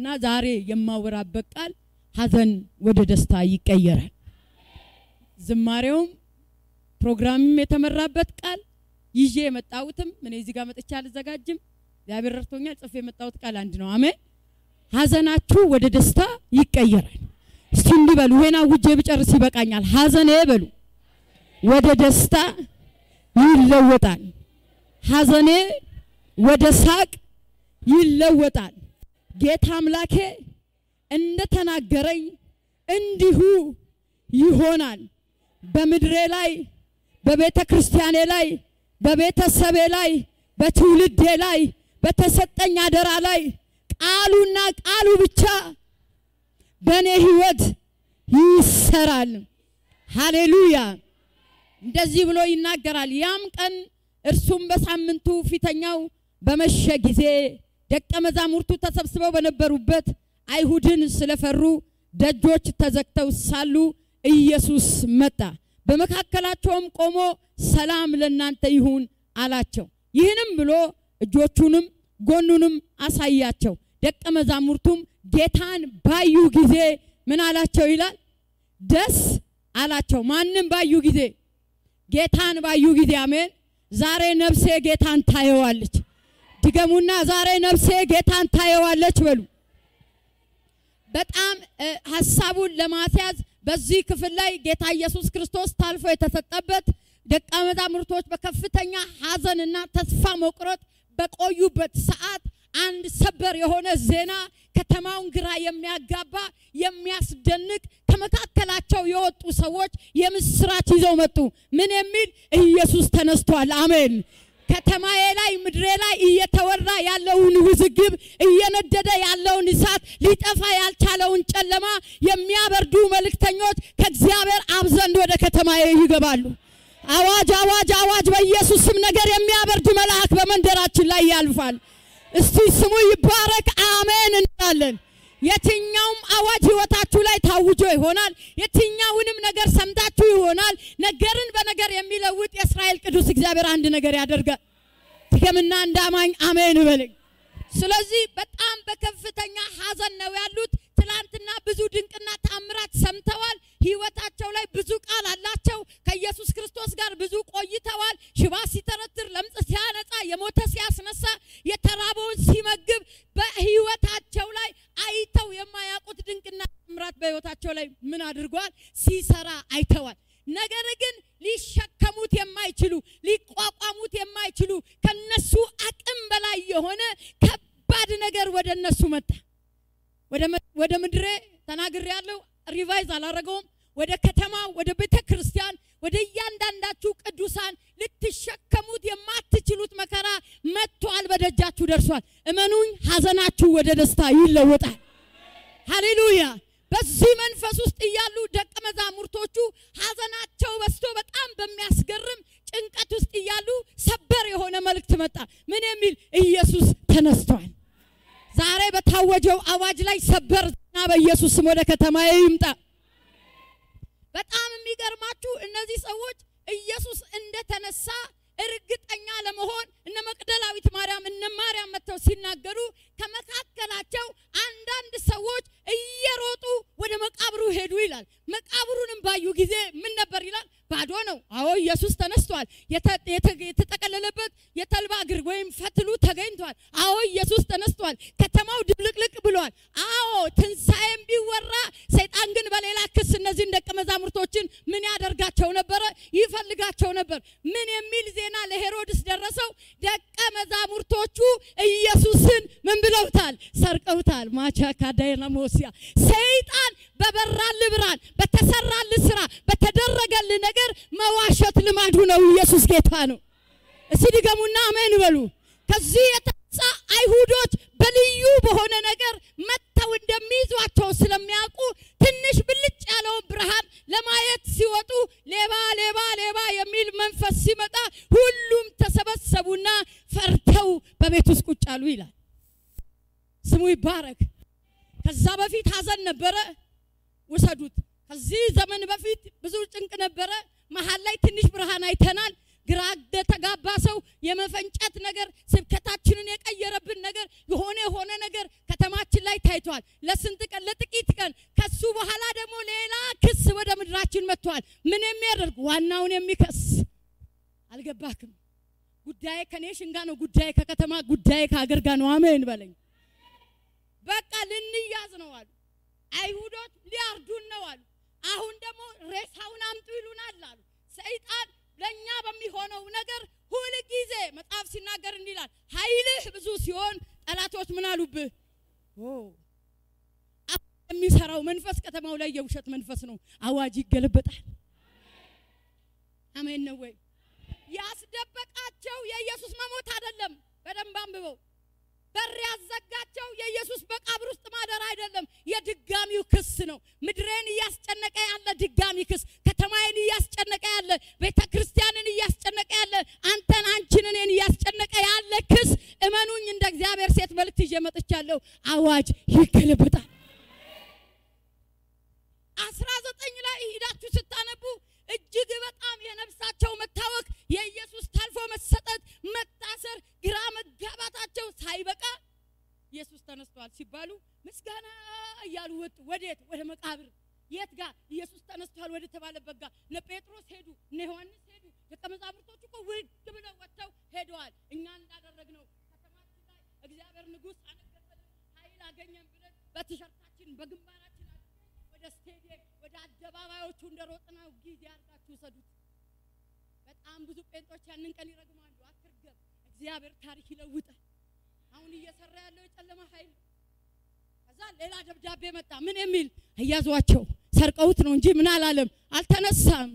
ዛሬ የማወራበት ቃል ሐዘን ወደ ደስታ ይቀየራል ዝማሬውም ፕሮግራምም የተመራበት ቃል ይዤ የመጣሁትም ምን እዚህ ጋር መጥቻ አልዘጋጅም እግዚአብሔር ረድቶኛል ጽፌ የመጣሁት ቃል አንድ ነው አሜን ሐዘናችሁ ወደ ደስታ ይቀየራል እስቲ እንዲበሉ ሄና ውጄ ብጨርስ ይበቃኛል ሐዘኔ በሉ ወደ ደስታ ይለወጣል ሐዘኔ ወደ ሳቅ ይለወጣል ጌታ አምላኬ እንደ ተናገረኝ እንዲሁ ይሆናል በመድሬ ላይ በቤተ ክርስቲያኔ ላይ በቤተሰቤ ላይ በትውልዴ ላይ በተሰጠኝ አደራ ላይ ቃሉና ቃሉ ብቻ በኔ ህይወት ይሰራል ሃሌሉያ እንደዚህ ብሎ ይናገራል ያም ቀን እርሱም በሳምንቱ ፊተኛው በመሸ ጊዜ ደቀ መዛሙርቱ ተሰብስበው በነበሩበት አይሁድን ስለፈሩ ደጆች ተዘግተው ሳሉ ኢየሱስ መጣ በመካከላቸውም ቆሞ ሰላም ለእናንተ ይሁን አላቸው ይህንም ብሎ እጆቹንም ጎኑንም አሳያቸው ደቀ መዛሙርቱም ጌታን ባዩ ጊዜ ምን አላቸው ይላል ደስ አላቸው ማንንም ባዩ ጊዜ ጌታን ባዩ ጊዜ አሜን ዛሬ ነፍሴ ጌታን ታየዋለች ድገሙና ዛሬ ነፍሴ ጌታን ታየዋለች በሉ በጣም ሐሳቡን ለማስያዝ በዚህ ክፍል ላይ ጌታ ኢየሱስ ክርስቶስ ታልፎ የተሰጠበት ደቀ መዛሙርቶች በከፍተኛ ሐዘንና ተስፋ መቁረጥ በቆዩበት ሰዓት አንድ ሰበር የሆነ ዜና ከተማውን ግራ የሚያጋባ የሚያስደንቅ ከመካከላቸው የወጡ ሰዎች የምስራች ይዘው መጡ ምን የሚል ኢየሱስ ተነስቷል አሜን ከተማዬ ላይ ምድሬ ላይ እየተወራ ያለውን ውዝግብ እየነደደ ያለውን እሳት ሊጠፋ ያልቻለውን ጨለማ የሚያበርዱ መልእክተኞች ከእግዚአብሔር አብ ዘንድ ወደ ከተማዬ ይገባሉ አዋጅ አዋጅ አዋጅ በኢየሱስ ስም ነገር የሚያበርድ መልአክ በመንደራችን ላይ ያልፋል እስቲ ስሙ ይባረክ አሜን እንላለን የትኛውም አዋጅ ህይወታችሁ ላይ ታውጆ ይሆናል የትኛውንም ነገር ሰምታችሁ ይሆናል ነገርን በነገር የሚለውጥ የእስራኤል ቅዱስ እግዚአብሔር አንድ ነገር ያደርጋል ትከምና እንዳማኝ አሜን በለኝ ስለዚህ በጣም በከፍተኛ ሐዘን ነው ያሉት ትላንትና ብዙ ድንቅና ታምራት ሰምተዋል ህይወታቸው ላይ ብዙ ቃል አላቸው ከኢየሱስ ክርስቶስ ጋር ብዙ ቆይተዋል ሽባ ሲተረትር ለምጽ ሲያነጻ የሞተ ሲያስነሳ የተራበውን ሲመግብ በህይወታቸው ላይ አይተው የማያውቁት ድንቅና ታምራት በህይወታቸው ላይ ምን አድርጓል ሲሰራ አይተዋል ነገር ግን ሊሸከሙት የማይችሉ ሊቋቋሙት የማይችሉ ከነሱ አቅም በላይ የሆነ ከባድ ነገር ወደነሱ መጣ ወደ ምድሬ ተናግሬያለሁ ሪቫይዝ አላረገውም ወደ ከተማ ወደ ቤተ ክርስቲያን ወደ ያንዳንዳችሁ ቅዱሳን ልትሸከሙት የማትችሉት መከራ መጥቷል በደጃችሁ ደርሷል እመኑኝ ሐዘናችሁ ወደ ደስታ ይለወጣል ሃሌሉያ በዚህ መንፈስ ውስጥ ያሉ ደቀ መዛሙርቶቹ ሐዘናቸው በስቶ በጣም በሚያስገርም ጭንቀት ውስጥ ያሉ ሰበር የሆነ መልእክት መጣ ምን የሚል ኢየሱስ ተነስቷል ዛሬ በታወጀው አዋጅ ላይ ሰበርና በኢየሱስ ስም ወደ ከተማዬ ይምጣ በጣም የሚገርማችሁ እነዚህ ሰዎች ኢየሱስ እንደተነሳ እርግጠኛ ለመሆን እነ መቅደላዊት ማርያም እነ ማርያም መተው ሲናገሩ ከመካከላቸው አንዳንድ ሰዎች እየሮጡ ወደ መቃብሩ ሄዱ ይላል መቃብሩንም ባዩ ጊዜ ምን ነበር ይላል ባዶ ነው አዎ ኢየሱስ ተነስቷል የተጠቀለለበት የተልባ እግር ወይም ፈትሉ ተገኝቷል አዎ ኢየሱስ ተነስቷል ከተማው ድብልቅልቅ ብሏል አዎ ትንሳኤም ቢወራ ሰይጣን ግን በሌላ ክስ እነዚህ ደቀ መዛሙርቶችን ምን ያደርጋቸው ነበር ይፈልጋቸው ነበር ምን የሚል ዜና ለሄሮድስ ደረሰው ደቀ መዛሙርቶቹ ኢየሱስን ምን ብለውታል ሰርቀውታል ማቻ ካዳይና ሞሲያ ሰይጣን በበራል ብርሃን በተሰራል ስራ በተደረገል ነገር መዋሸት ልማዱ ነው ኢየሱስ ጌታ ነው እስቲ ድገሙና አሜን በሉ ከዚህ የተነሳ አይሁዶች በልዩ በሆነ ነገር መተው እንደሚይዟቸው ስለሚያውቁ ትንሽ ብልጭ ያለው ብርሃን ለማየት ሲወጡ ሌባ ሌባ ሌባ የሚል መንፈስ ሲመጣ ሁሉም ተሰበሰቡና ፈርተው በቤት ውስጥ ቁጭ አሉ ይላል ስሙ ይባረክ ከዛ በፊት ሐዘን ነበረ ወሰዱት ከዚህ ዘመን በፊት ብዙ ጭንቅ ነበረ መሃል ላይ ትንሽ ብርሃን አይተናል ግራ ተጋባ ሰው የመፈንጨት ነገር ስብከታችንን የቀየረብን ነገር የሆነ ነገር ከተማችን ላይ ታይቷል ለስንት ቀን ለጥቂት ቀን ከሱ በኋላ ደግሞ ሌላ ክስ ወደ ምድራችን መጥቷል ምን የሚያደርግ ዋናውን የሚከስ አልገባክም ጉዳይ ከኔ ሽንጋ ነው ጉዳይ ከከተማ ጉዳይ ከሀገር ጋር ነው አሜን በለኝ በቃ ልንያዝ ነው አሉ አይሁዶች ሊያርዱን ነው አሉ አሁን ደግሞ ሬሳውን አምጡ ይሉናል አሉ ሰይጣን ለኛ በሚሆነው ነገር ሁሉ ጊዜ መጽሐፍ ሲናገር እንዲላል ኃይልህ ብዙ ሲሆን ጠላቶች ምን አሉብህ የሚሰራው መንፈስ ከተማው ላይ የውሸት መንፈስ ነው አዋጅ ይገለበጣል አሜን ነው ወይ ያስደበቃቸው የኢየሱስ መሞት አይደለም በደንብ አንብበው በር ያዘጋቸው የኢየሱስ በቃብር ውስጥ ማደር አይደለም የድጋሚው ክስ ነው ምድሬን ያስጨነቀ ያለ ድጋሚ ክስ ከተማዬን ያስጨነቀ ያለ ቤተክርስቲያንን ያስጨነቀ ያለ አንተን አንቺን እኔን ያስጨነቀ ያለ ክስ እመኑኝ እንደ እግዚአብሔር ሴት መልእክት ይመጣቻለሁ አዋጅ ይገለበጣል 19 ላይ ሄዳችሁ ስታነቡ እጅግ በጣም የነፍሳቸው መታወክ የኢየሱስ ታልፎ መሰጠት መታሰር ግራ መጋባታቸው ሳይበቃ ኢየሱስ ተነስቷል ሲባሉ ምስጋና ያሉ ወጡ ወዴት ወደ መቃብር የት ጋር ኢየሱስ ተነስቷል ወደ ተባለበት ጋር ለጴጥሮስ ሄዱ ለዮሐንስ ሄዱ ለተመዛሙርቶቹ እኮ ውድ ብለው ወጥተው ሄደዋል እኛ እንዳደረግነው ከተማችን ላይ እግዚአብሔር ንጉስ አነገሰልን ኃይል አገኘን ብለን በቲሸርታችን በግንባራችን ወደ ስቴዲየም ወደ አደባባዮቹ እንደሮጥናው ጊዜ አርጋችሁ ሰዱት በጣም ብዙ ጴንጦች ያንን ቀን ይረግማሉ አትርገም እግዚአብሔር ታሪክ ይለውጣል አሁን እየሰራ ያለው የጨለማ ኃይል ከዛ ሌላ ደብዳቤ መጣ ምን የሚል አያዟቸው ሰርቀውት ነው እንጂ ምን አላለም አልተነሳም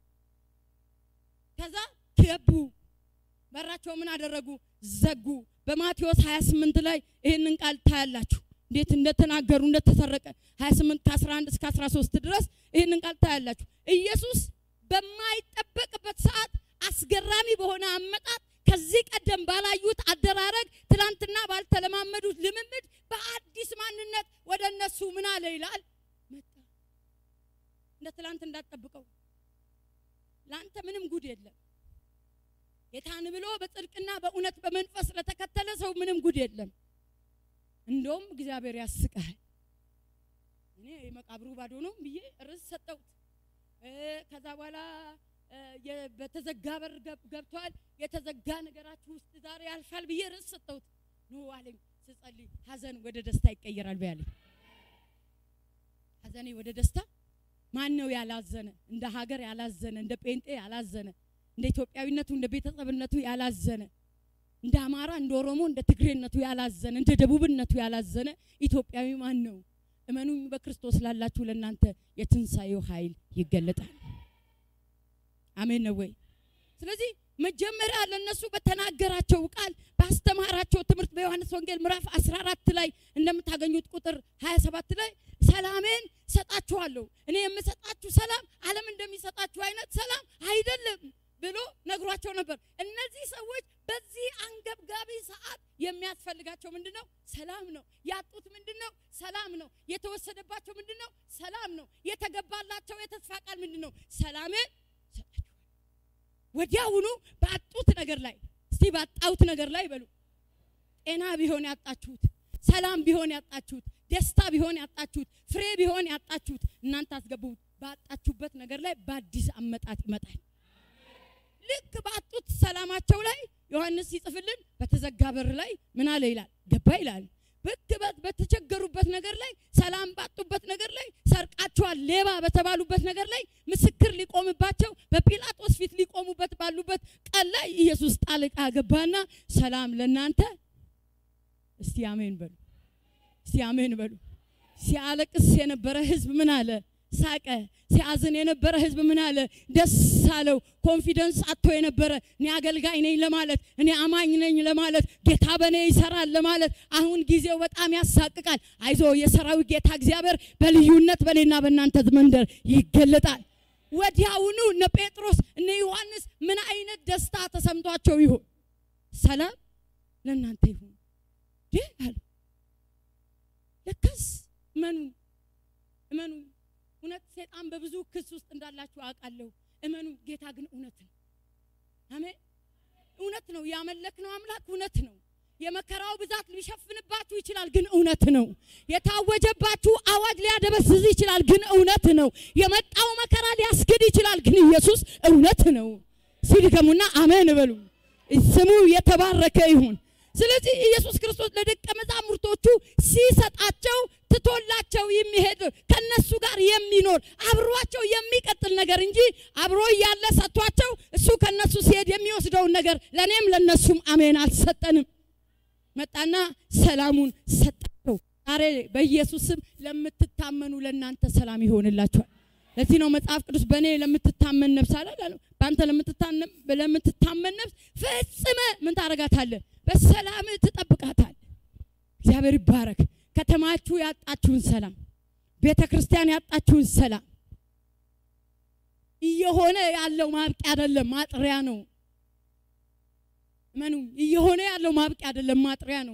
ከዛ ገቡ በራቸው ምን አደረጉ ዘጉ በማቴዎስ 28 ላይ ይሄንን ቃል ታያላችሁ እንዴት እንደተናገሩ እንደተሰረቀ 28 ከ11 እስከ 13 ድረስ ይሄንን ቃል ታያላችሁ ኢየሱስ በማይጠበቅበት ሰዓት አስገራሚ በሆነ አመጣጥ ከዚህ ቀደም ባላዩት አደራረግ ትላንትና ባልተለማመዱት ልምምድ በአዲስ ማንነት ወደነሱ ምን አለ ይላል መጣ እንደ ትላንት እንዳትጠብቀው ላንተ ምንም ጉድ የለም የታን ብሎ በጽድቅና በእውነት በመንፈስ ለተከተለ ሰው ምንም ጉድ የለም እንደውም እግዚአብሔር ያስቃል እኔ መቃብሩ ባዶ ነው ብዬ ርስ ሰጠውት ከዛ በኋላ በተዘጋ በር ገብቷል የተዘጋ ነገራችሁ ውስጥ ዛሬ ያልፋል ብዬ ርስ ሰጠውት ነው አለኝ ስጸልይ ሐዘን ወደ ደስታ ይቀየራል በያለኝ ሐዘኔ ወደ ደስታ ማን ነው ያላዘነ እንደ ሀገር ያላዘነ እንደ ጴንጤ ያላዘነ እንደ ኢትዮጵያዊነቱ እንደ ቤተሰብነቱ ያላዘነ እንደ አማራ እንደ ኦሮሞ እንደ ትግሬነቱ ያላዘነ እንደ ደቡብነቱ ያላዘነ ኢትዮጵያዊ ማን ነው እመኑኝ በክርስቶስ ላላችሁ ለናንተ የትንሳኤው ኃይል ይገለጣል አሜን ነው ወይ ስለዚህ መጀመሪያ ለነሱ በተናገራቸው ቃል ባስተማራቸው ትምህርት በዮሐንስ ወንጌል ምዕራፍ 14 ላይ እንደምታገኙት ቁጥር 27 ላይ ሰላሜን ሰጣችኋለሁ እኔ የምሰጣችሁ ሰላም ዓለም እንደሚሰጣችሁ አይነት ሰላም አይደለም ብሎ ነግሯቸው ነበር እነዚህ ሰዎች በዚህ አንገብጋቢ ሰዓት የሚያስፈልጋቸው ምንድነው ሰላም ነው ያጡት ምንድነው ሰላም ነው የተወሰደባቸው ምንድነው ሰላም ነው የተገባላቸው የተስፋ ቃል ምንድነው ሰላሜን ሰጣችኋለሁ ወዲያውኑ ባጡት ነገር ላይ እስቲ ባጣውት ነገር ላይ በሉ ጤና ቢሆን ያጣችሁት ሰላም ቢሆን ያጣችሁት ደስታ ቢሆን ያጣችሁት ፍሬ ቢሆን ያጣችሁት እናንተ አስገቡት ባጣችሁበት ነገር ላይ በአዲስ አመጣጥ ይመጣል ልክ ባጡት ሰላማቸው ላይ ዮሐንስ ይጽፍልን በተዘጋ በር ላይ ምን አለ ይላል ገባ ይላል በክበት በተቸገሩበት ነገር ላይ ሰላም ባጡበት ነገር ላይ ሰርቃቸዋል ሌባ በተባሉበት ነገር ላይ ምስክር ሊቆምባቸው በጲላጦስ ፊት ሊቆሙበት ባሉበት ቀን ላይ ኢየሱስ ጣልቃ ገባና ሰላም ለናንተ እስቲ አሜን በሉ እስቲ አሜን በሉ ሲያለቅስ የነበረ ህዝብ ምን አለ ሳቀ ሲያዝን የነበረ ህዝብ ምን አለ ደስ አለው ኮንፊደንስ አጥቶ የነበረ እኔ አገልጋይ ነኝ ለማለት እኔ አማኝ ነኝ ለማለት ጌታ በኔ ይሰራል ለማለት አሁን ጊዜው በጣም ያሳቅቃል አይዞ የሰራዊት ጌታ እግዚአብሔር በልዩነት በኔና በእናንተ መንደር ይገለጣል ወዲያውኑ እነ ጴጥሮስ እነ ዮሐንስ ምን አይነት ደስታ ተሰምቷቸው ይሁን ሰላም ለእናንተ ይሁን አሉ ለከስ እመኑ እውነት ሰይጣን በብዙ ክስ ውስጥ እንዳላችሁ አውቃለሁ እመኑ ጌታ ግን እውነት ነው አሜን እውነት ነው ያመለክነው አምላክ እውነት ነው የመከራው ብዛት ሊሸፍንባችሁ ይችላል ግን እውነት ነው የታወጀባችሁ አዋጅ ሊያደበዝዝ ይችላል ግን እውነት ነው የመጣው መከራ ሊያስገድ ይችላል ግን ኢየሱስ እውነት ነው ሲድገሙና አሜን በሉ ስሙ የተባረከ ይሁን ስለዚህ ኢየሱስ ክርስቶስ ለደቀ መዛሙርቶቹ ሲሰጣቸው ትቶላቸው የሚሄድ ከነሱ ጋር የሚኖር አብሯቸው የሚቀጥል ነገር እንጂ አብሮ ያለ ሰጥቷቸው እሱ ከነሱ ሲሄድ የሚወስደው ነገር ለኔም ለነሱም አሜን አልሰጠንም መጣና ሰላሙን ሰጣቸው ዛሬ በኢየሱስ ስም ለምትታመኑ ለእናንተ ሰላም ይሆንላችኋል ለዚህ ነው መጽሐፍ ቅዱስ በኔ ለምትታመን ነፍስ አላለም ባንተ ለምትታመን ነፍስ ፈጽመ ምን ታረጋታለህ በሰላም ትጠብቃታለህ እግዚአብሔር ይባረክ ከተማችሁ ያጣችሁን ሰላም ቤተክርስቲያን ያጣችሁን ሰላም እየሆነ ያለው ማብቂያ አይደለም ማጥሪያ ነው ማኑ እየሆነ ያለው ማብቂያ አይደለም ማጥሪያ ነው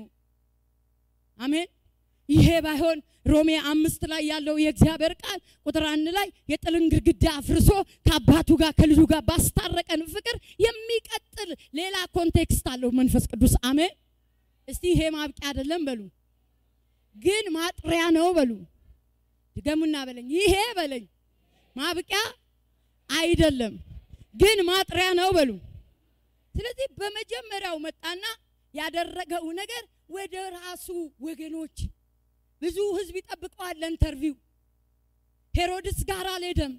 አሜን ይሄ ባይሆን ሮሜ 5 ላይ ያለው የእግዚአብሔር ቃል ቁጥር 1 ላይ የጥልን ግድግዳ አፍርሶ ከአባቱ ጋር ከልጁ ጋር ባስታረቀን ፍቅር የሚቀጥል ሌላ ኮንቴክስት አለው መንፈስ ቅዱስ አሜን እስቲ ይሄ ማብቂያ አይደለም በሉ ግን ማጥሪያ ነው በሉ ድገሙና በለኝ ይሄ በለኝ ማብቂያ አይደለም ግን ማጥሪያ ነው በሉ ስለዚህ በመጀመሪያው መጣና ያደረገው ነገር ወደ ራሱ ወገኖች ብዙ ህዝብ ይጠብቀዋል ለኢንተርቪው ሄሮድስ ጋር አልሄደም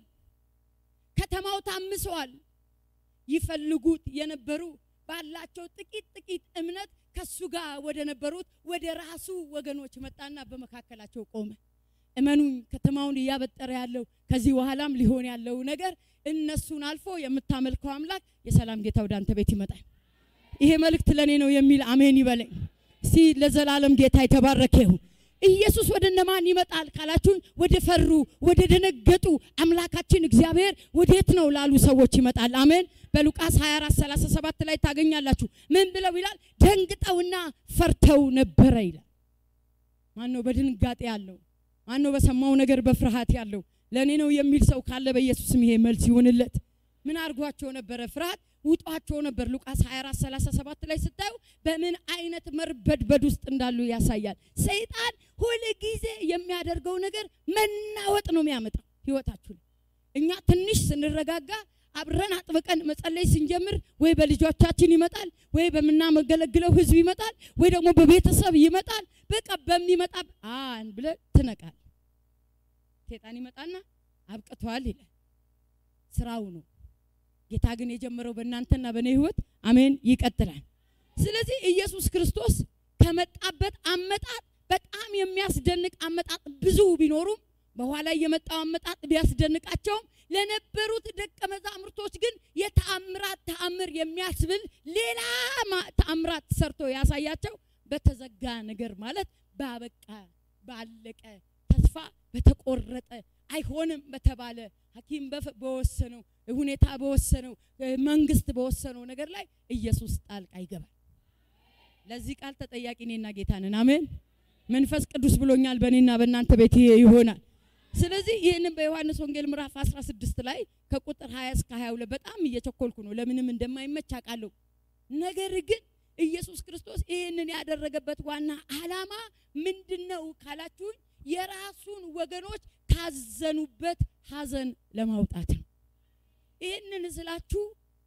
ከተማው ታምሰዋል ይፈልጉት የነበሩ ባላቸው ጥቂት እምነት ከሱ ጋር ወደ ነበሩት ወደ ራሱ ወገኖች መጣና በመካከላቸው ቆመ እመኑኝ ከተማውን ያበጠረ ያለው ከዚህ በኋላም ሊሆን ያለው ነገር እነሱን አልፎ የምታመልከው አምላክ የሰላም ጌታ ወደ አንተ ቤት ይመጣል ይሄ መልእክት ለኔ ነው የሚል አሜን ይበለኝ እስቲ ለዘላለም ጌታ የተባረከ ይሁን ኢየሱስ ወደ እነማን ይመጣል ካላችሁ ወደ ፈሩ ወደ ደነገጡ አምላካችን እግዚአብሔር ወዴት ነው ላሉ ሰዎች ይመጣል አሜን በሉቃስ 24:37 ላይ ታገኛላችሁ ምን ብለው ይላል ደንግጠውና ፈርተው ነበር ይላል ማን ነው በድንጋጤ ያለው ማን ነው በሰማው ነገር በፍርሃት ያለው ለኔ ነው የሚል ሰው ካለ በኢየሱስም ይሄ መልስ ይሁንለት ምን አርጓቸው ነበር ፍርሃት ውጣቸው ነበር ሉቃስ 24:37 ላይ ስታዩ በምን አይነት መርበድበድ ውስጥ እንዳሉ ያሳያል ሰይጣን ሁሉ ጊዜ የሚያደርገው ነገር መናወጥ ነው የሚያመጣው ህይወታችሁ እኛ ትንሽ ስንረጋጋ አብረን አጥብቀን መጸለይ ስንጀምር ወይ በልጆቻችን ይመጣል ወይ በመናመገለግለው ህዝብ ይመጣል ወይ ደግሞ በቤተሰብ ይመጣል በቃ በሚመጣ ብለ ትነቃል ሰይጣን ይመጣና አብቅቷል ይላል ስራው ነው ጌታ ግን የጀመረው በእናንተና በኔ ህይወት አሜን ይቀጥላል ስለዚህ ኢየሱስ ክርስቶስ ከመጣበት አመጣጥ በጣም የሚያስደንቅ አመጣጥ ብዙ ቢኖሩም በኋላ የመጣው አመጣጥ ቢያስደንቃቸው ለነበሩት ደቀ መዛሙርቶች ግን ተአምር የሚያስብል ሌላ ተአምራት ሰርቶ ያሳያቸው በተዘጋ ነገር ማለት ባበቃ ባለቀ ተስፋ በተቆረጠ አይሆንም በተባለ ሐኪም በወሰነው ሁኔታ በወሰነው መንግስት በወሰነው ነገር ላይ ኢየሱስ ጣልቃ ይገባል ለዚህ ቃል ተጠያቂ ነኝና ጌታ ነን አሜን መንፈስ ቅዱስ ብሎኛል በእኔና በእናንተ ቤት ይሆናል ስለዚህ ይሄንን በዮሐንስ ወንጌል ምዕራፍ 16 ላይ ከቁጥር 20 እስከ 22 በጣም እየቸኮልኩ ነው ለምንም እንደማይመች አቃለሁ ነገር ግን ኢየሱስ ክርስቶስ ይሄንን ያደረገበት ዋና ዓላማ ምንድነው ካላችሁ የራሱን ወገኖች ካዘኑበት ሐዘን ለማውጣት ነው ይሄንን ስላችሁ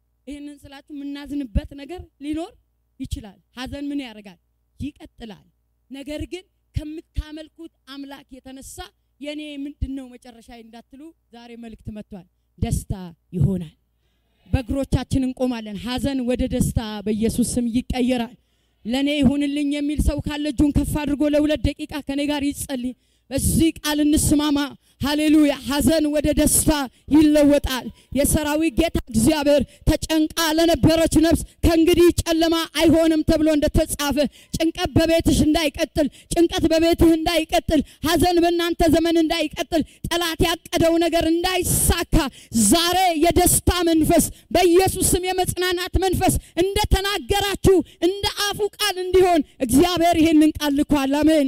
ምናዝንበት ነገር ሊኖር ይችላል ሐዘን ምን ያደርጋል ይቀጥላል ነገር ግን ከምታመልኩት አምላክ የተነሳ የኔ ምንድነው መጨረሻዬ እንዳትሉ ዛሬ መልእክት መጥቷል ደስታ ይሆናል በእግሮቻችን እንቆማለን ሐዘን ወደ ደስታ በኢየሱስ ስም ይቀየራል ለኔ ይሁንልኝ የሚል ሰው ካለ እጁን ከፍ አድርጎ ለ2 ደቂቃ ከኔ ጋር ይጸልይ በዚህ ቃል እንስማማ ሃሌሉያ ሐዘን ወደ ደስታ ይለወጣል የሰራዊት ጌታ እግዚአብሔር ተጨንቃ ለነበረች ነፍስ ከእንግዲህ ጨለማ አይሆንም ተብሎ እንደተጻፈ ጭንቀት በቤትሽ እንዳይቀጥል ጭንቀት በቤትህ እንዳይቀጥል ሐዘን በእናንተ ዘመን እንዳይቀጥል ጠላት ያቀደው ነገር እንዳይሳካ ዛሬ የደስታ መንፈስ በኢየሱስ ስም የመጽናናት መንፈስ እንደተናገራችሁ እንደ አፉ ቃል እንዲሆን እግዚአብሔር ይሄንን ቃል ልኳል አሜን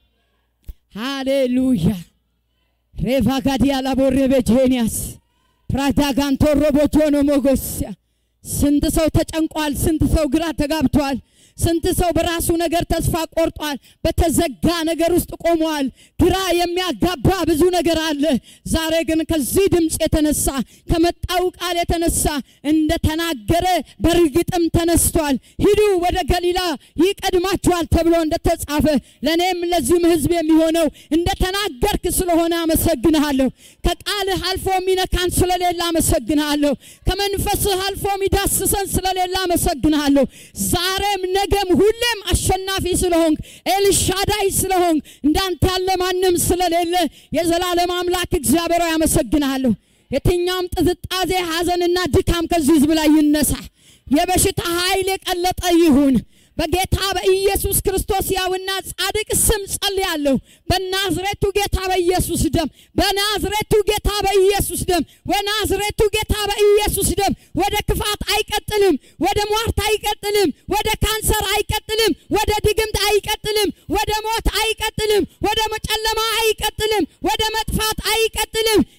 ሃሌሉያ ሬቫጋዲያ ላቦሬ በጄኒያስ ፕራዳጋንቶ ሮቦጆኖ ሞጎስያ ስንት ሰው ተጨንቋል ስንት ሰው ግራ ተጋብቷል ስንት ሰው በራሱ ነገር ተስፋ ቆርጧል በተዘጋ ነገር ውስጥ ቆሟል ግራ የሚያጋባ ብዙ ነገር አለ ዛሬ ግን ከዚህ ድምጽ የተነሳ ከመጣው ቃል የተነሳ እንደ ተናገረ በርግጥም ተነስቷል ሂዱ ወደ ገሊላ ይቀድማችኋል ተብሎ እንደተጻፈ ለኔም ለዚህም ህዝብ የሚሆነው እንደ ተናገርክ ስለሆነ አመሰግናለሁ ከቃልህ አልፎ ሚነካን ስለሌላ አመሰግናለሁ ከመንፈስህ አልፎ ሚዳስሰን ስለሌላ አመሰግናለሁ ዛሬም ነገም ሁሌም አሸናፊ ስለሆንክ ኤልሻዳይ ስለሆንክ እንዳንተ ያለ ማንም ስለሌለ የዘላለም አምላክ እግዚአብሔር ያመሰግናለሁ የትኛውም ጥዝጣዜ ሐዘንና ድካም ከዚህ ህዝብ ላይ ይነሳ የበሽታ ኃይል የቀለጠ ይሁን በጌታ በኢየሱስ ክርስቶስ ያውና ጻድቅ ስም ጸልያለሁ በናዝሬቱ ጌታ በኢየሱስ ደም በናዝሬቱ ጌታ በኢየሱስ ደም ወናዝሬቱ ጌታ በኢየሱስ ደም ወደ ክፋት አይቀጥልም ወደ ሟርት አይቀጥልም ወደ ካንሰር አይቀጥልም ወደ ድግምት አይቀጥልም ወደ ሞት አይቀጥልም ወደ መጨለማ አይቀጥልም ወደ መጥፋት አይቀጥልም